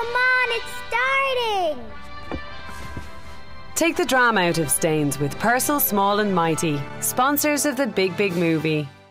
Come on, it's starting! Take the drama out of stains with Persil Small and Mighty, sponsors of the Big Big Movie.